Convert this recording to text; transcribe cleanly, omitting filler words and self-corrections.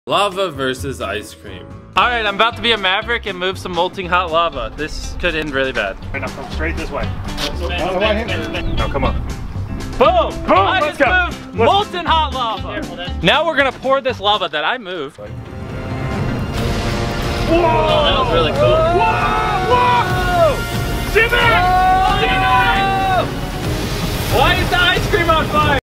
Lava versus ice cream. All right, I'm about to be a maverick and move some molten hot lava. This could end really bad. All right, now come straight this way. No, come on. Boom! Boom, I let's just go. moved molten hot lava. Now we're gonna pour this lava that I moved. Whoa! Oh, that was really cool. Whoa!